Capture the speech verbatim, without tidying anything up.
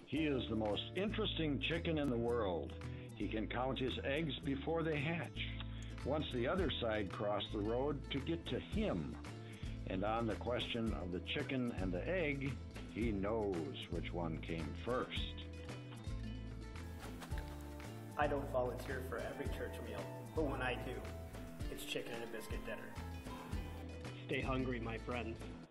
He is the most interesting chicken in the world. He can count his eggs before they hatch. Once the other side cross the road to get to him. And on the question of the chicken and the egg, he knows which one came first. I don't volunteer for every church meal, but when I do, it's chicken and a biscuit dinner. Stay hungry, my friends.